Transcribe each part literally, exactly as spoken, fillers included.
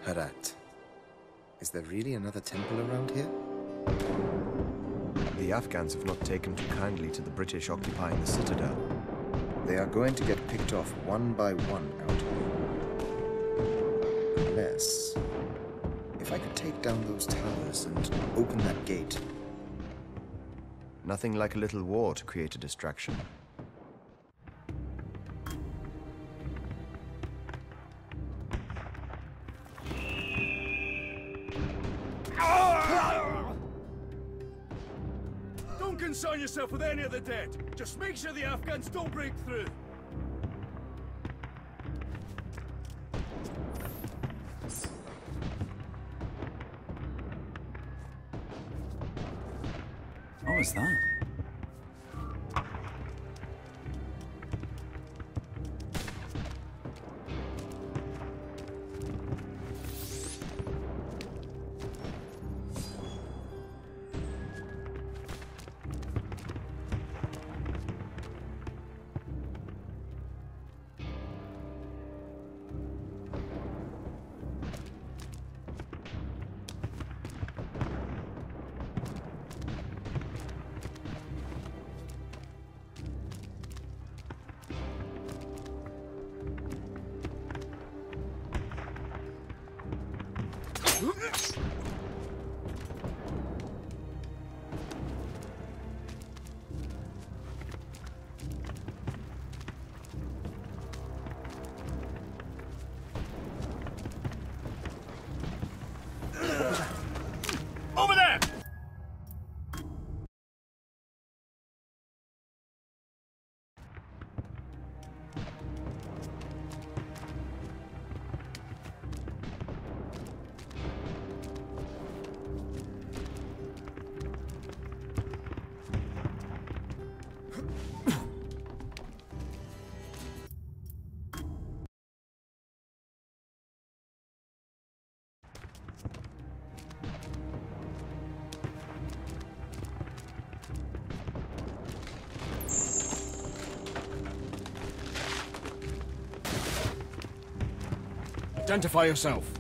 Herat. Is there really another temple around here? The Afghans have not taken too kindly to the British occupying the citadel. They are going to get picked off one by one out here. Unless... if I could take down those towers and open that gate. Nothing like a little war to create a distraction. Don't concern yourself with any of the dead. Just make sure the Afghans don't break through. What was that? Over there! Identify yourself.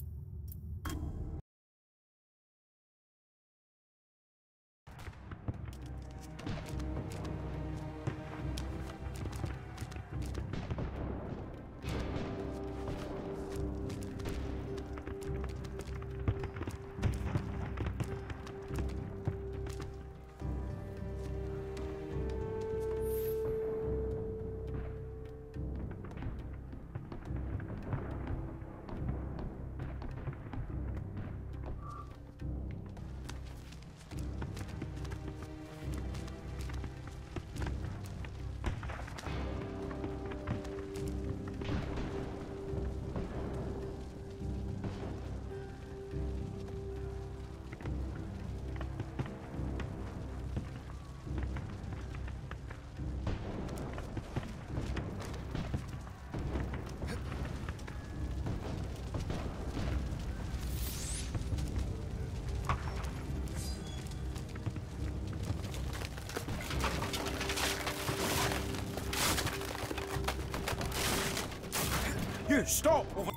You, stop! Over.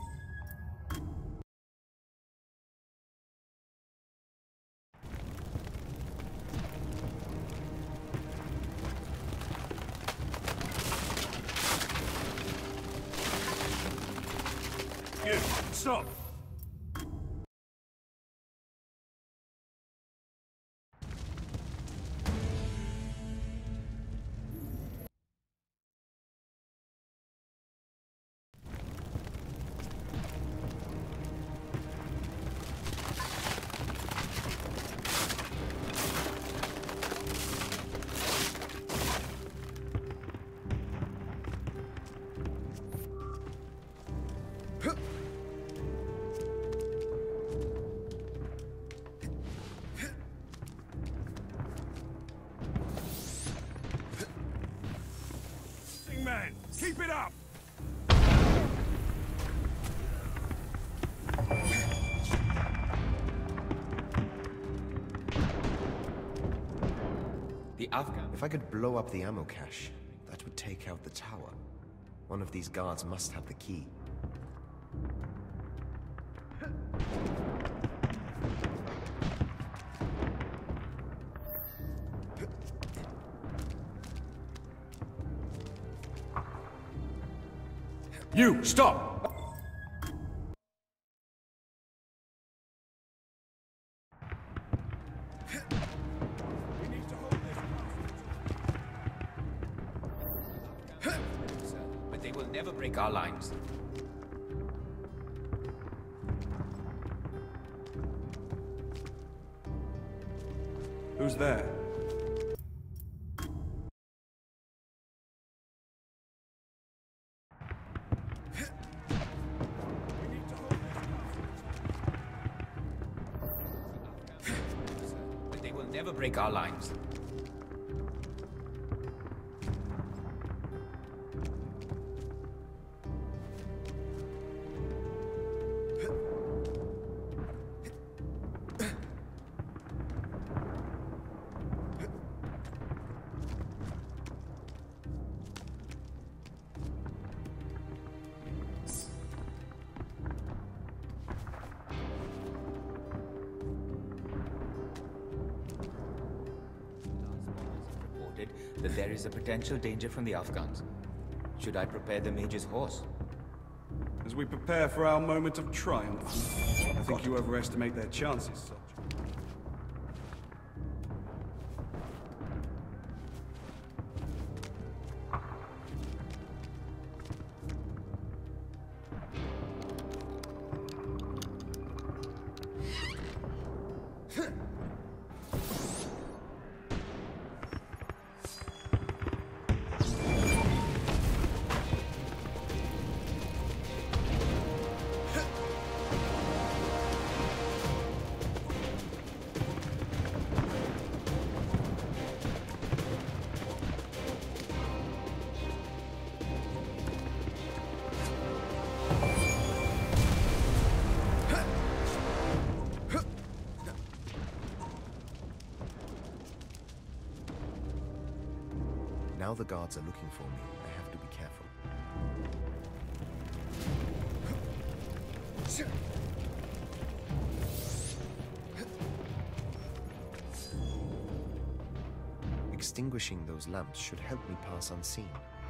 You, stop! Man, keep it up! The Afghan... If I could blow up the ammo cache, that would take out the tower. One of these guards must have the key. You, stop! But they will never break our lines. Who's there? But they will never break our lines. That there is a potential danger from the Afghans. Should I prepare the Mage's horse? As we prepare for our moment of triumph, I think you overestimate their chances, soldier. Now the guards are looking for me. I have to be careful. Extinguishing those lamps should help me pass unseen.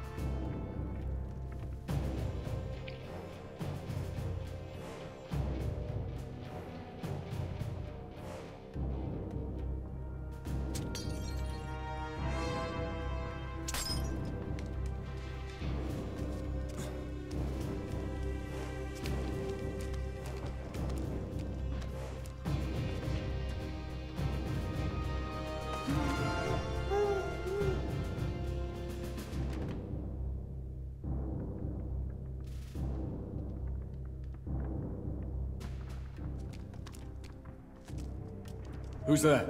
Who's there?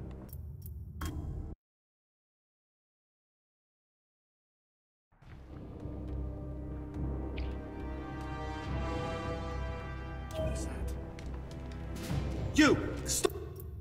What's that? You! Stop!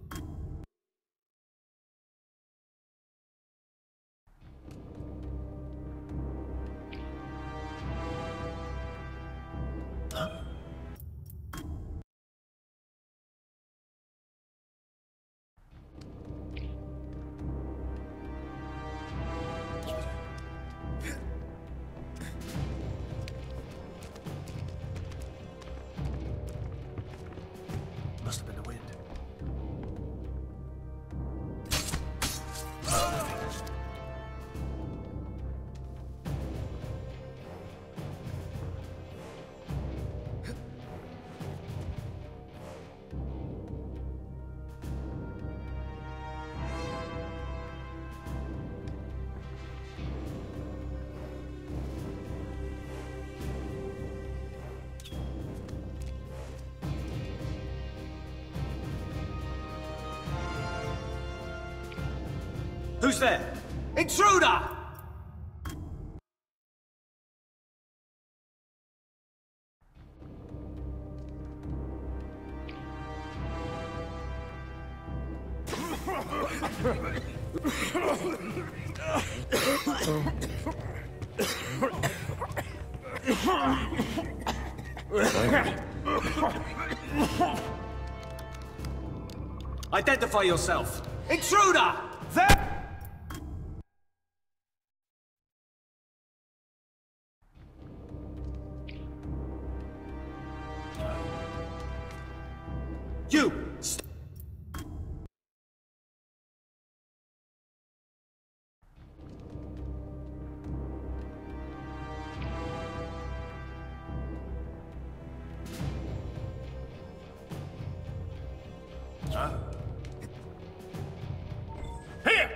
Must have been the wind. Who's there? Intruder! Identify yourself! Intruder! There! You! Huh? Here!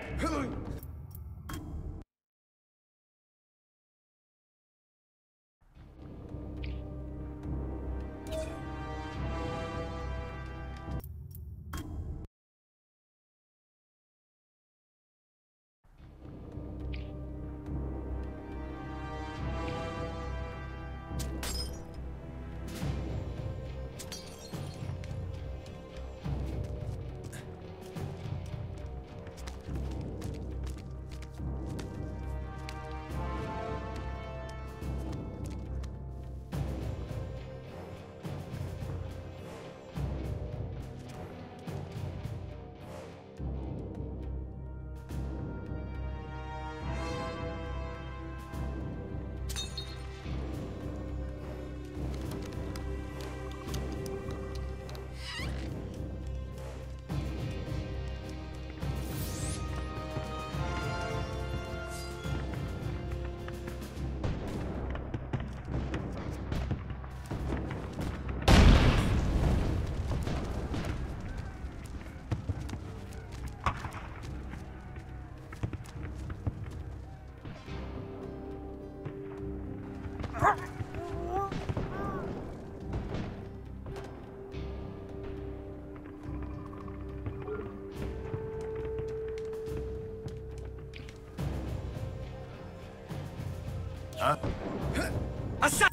Huh? Assa-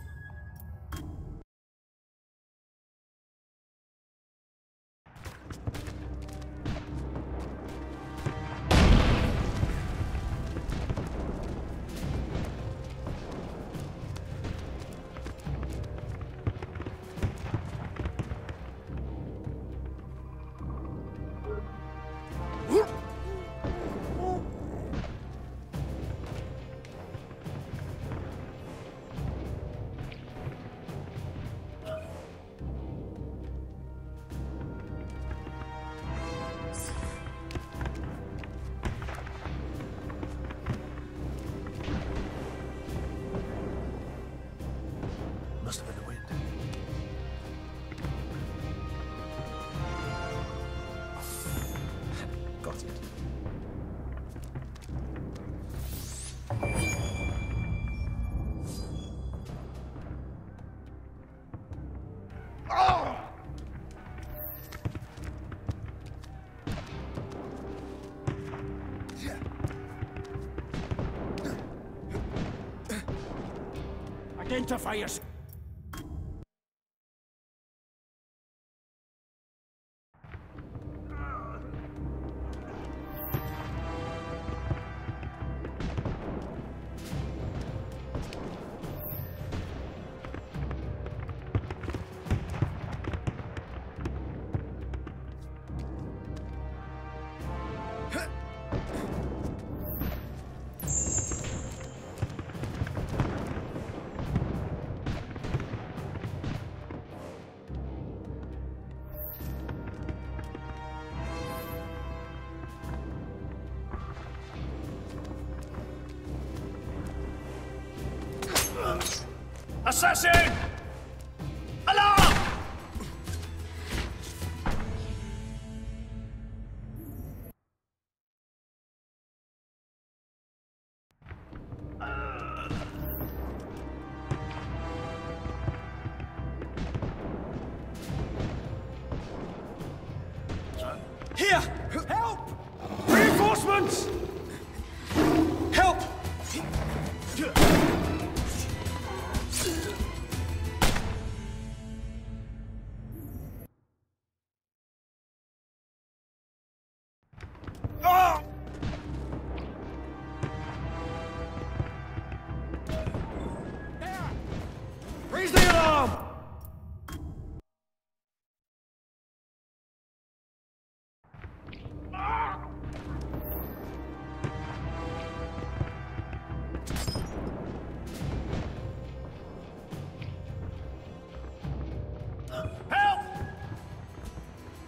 Must have been the wind. Got it. Identify yourself. Assassin! Alarm! Here! Help! Reinforcements! Help! Ah! Raise the alarm! Help!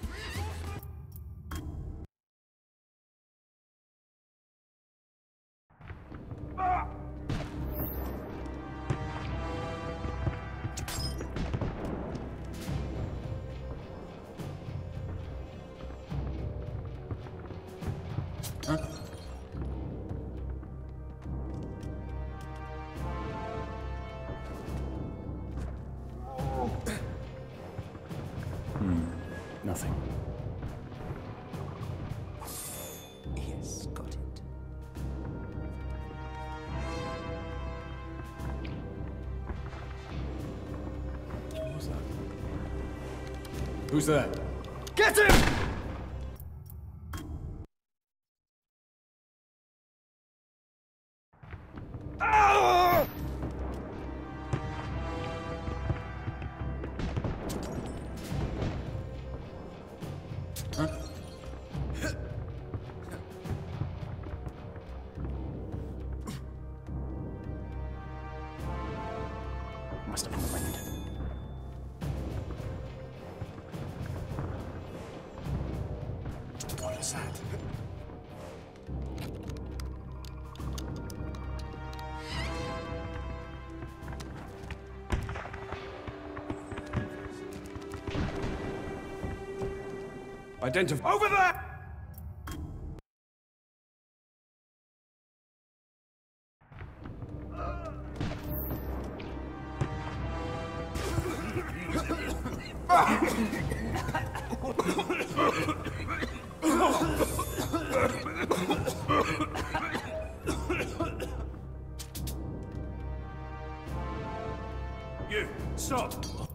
nothing. Yes, got it. What's that? Who's that? Get him! Must have been the wind. What is that? Identify. Over there! You, stop!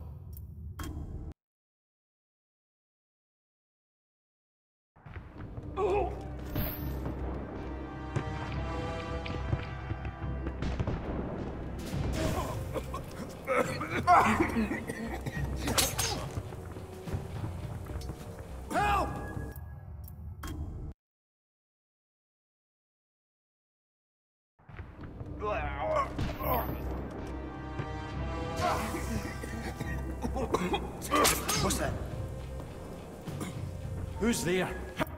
Help! What's that? Who's there?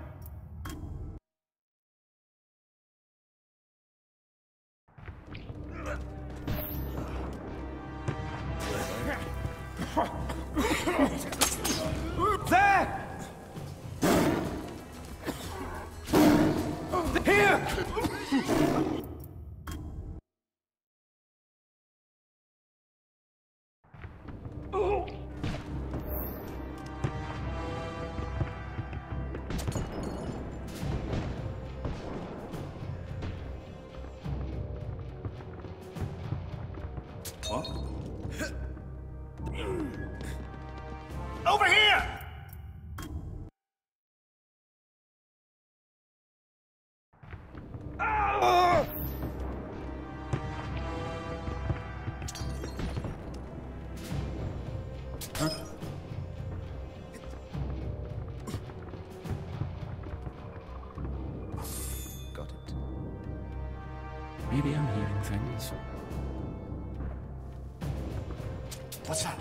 There! Here! What? Over here! Got it. Maybe I'm hearing things. What's that?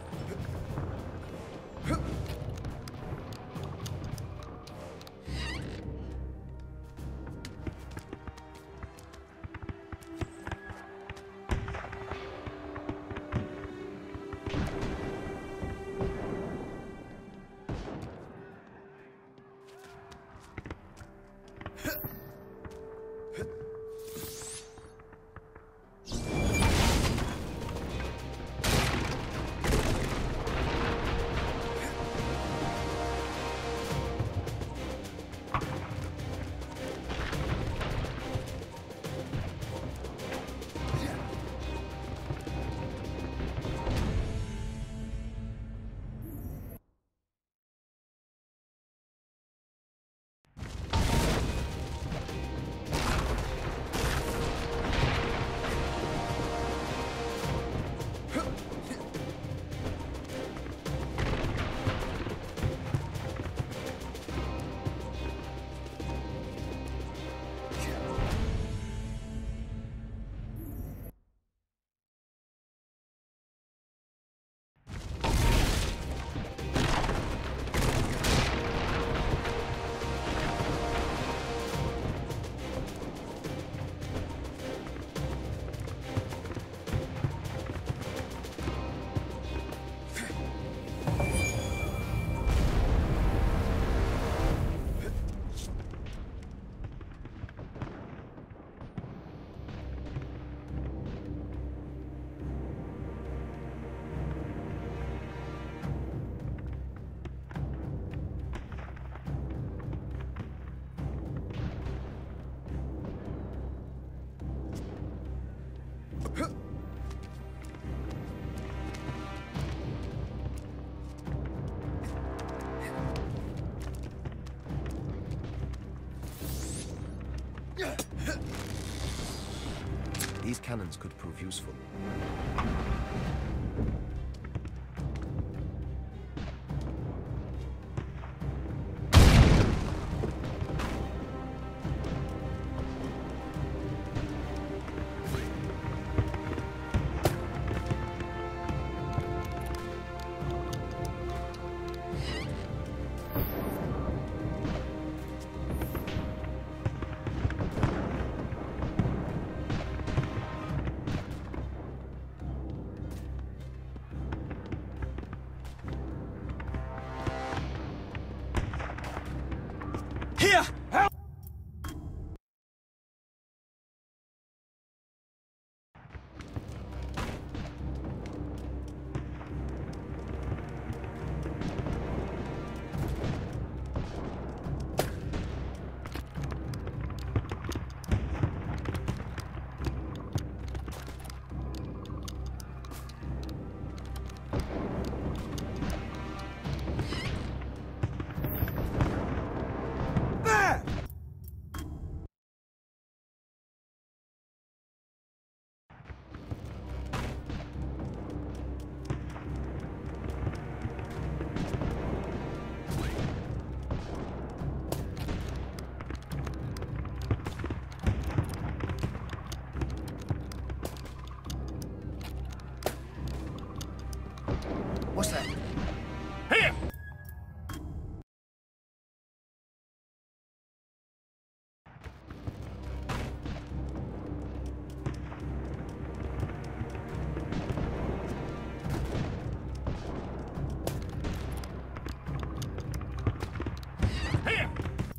These cannons could prove useful. Here! Help! What's that? Here! Here!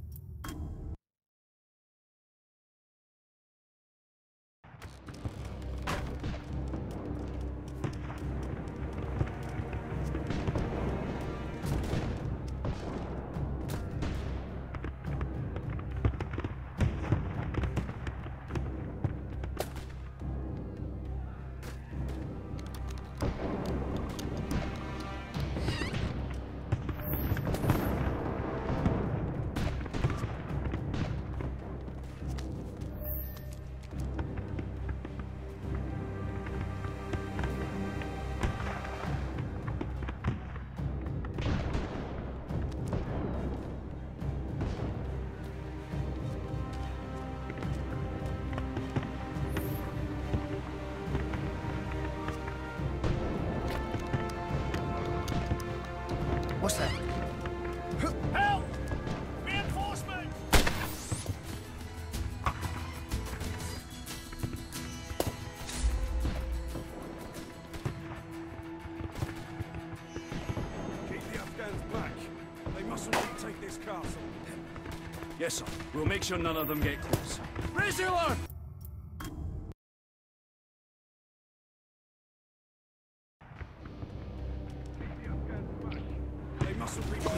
What's that? Help! Reinforcement! Keep the Afghans back. They mustn't retake this castle. Yes, sir. We'll make sure none of them get close. Raise the alarm! They mustn't retake.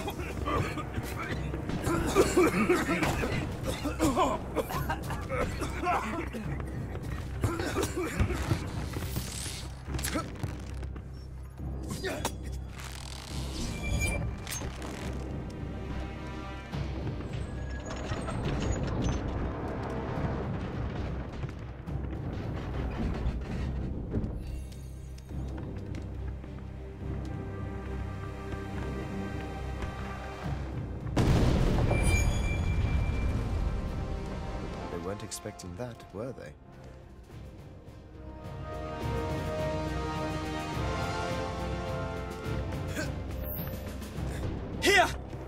They weren't expecting that, were they? Here!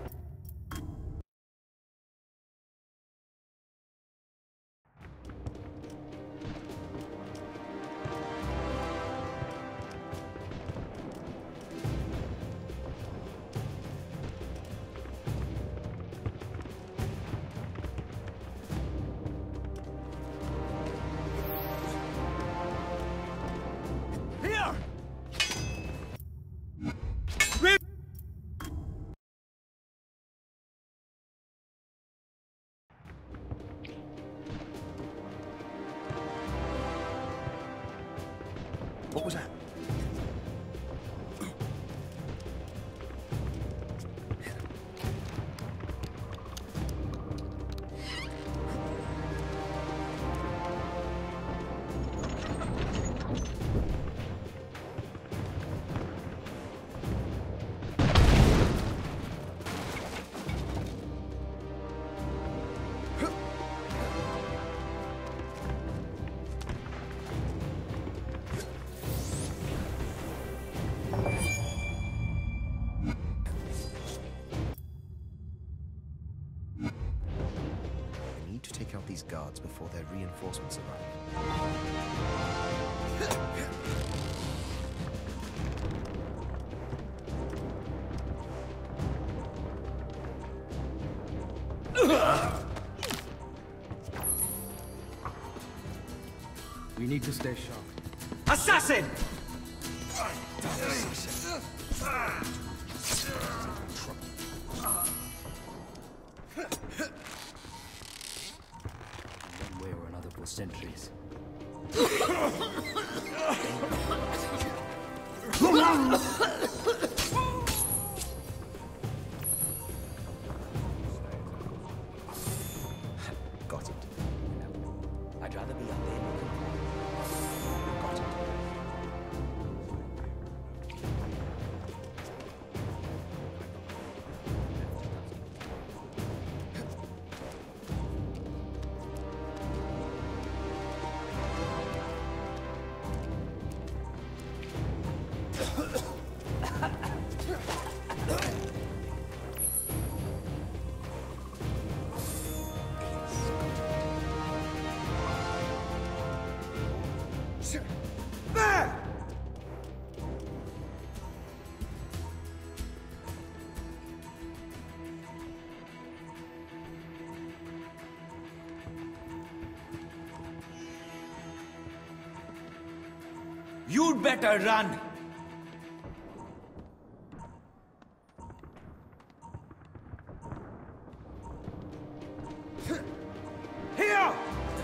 Here! What was that? guards before their reinforcements arrive. We need to stay sharp. Assassin! One way or another for centuries. Got it. I'd rather be up there looking. Got it. There! You'd better run! Here!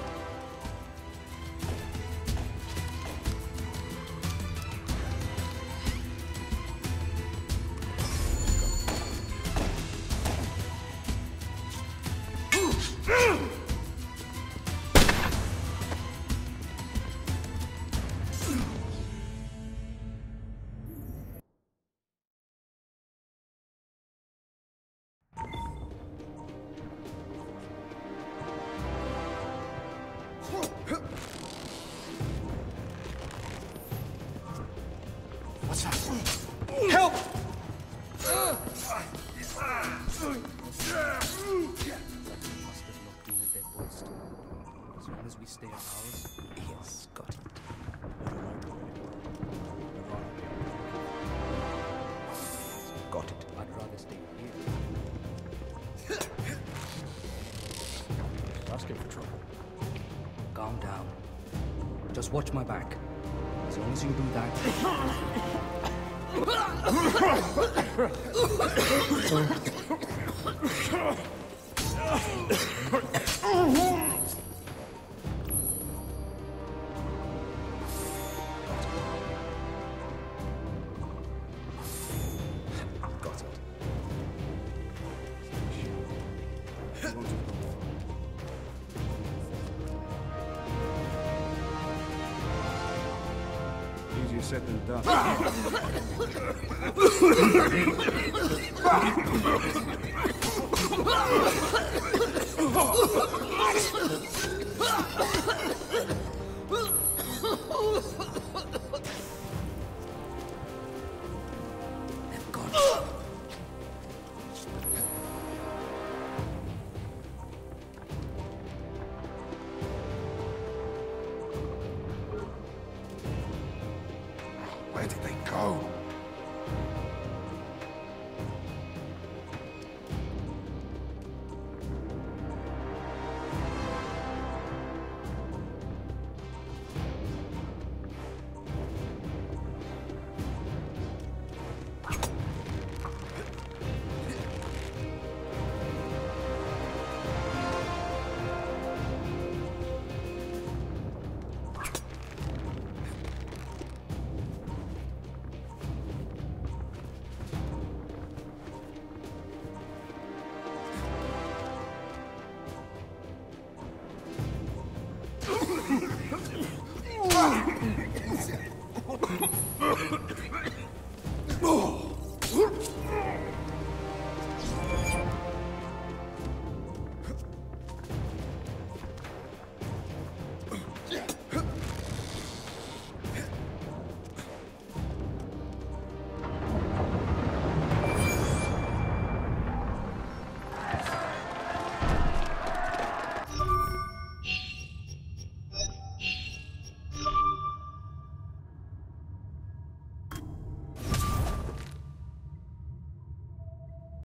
What's that? Help! Must have not been at their post. As long as we stay at ours. Yes, got it. Got it. I'd rather stay here. Asking for trouble. Calm down. Just watch my back. As long as you do that. Got it. Easier said than done. Where did they go?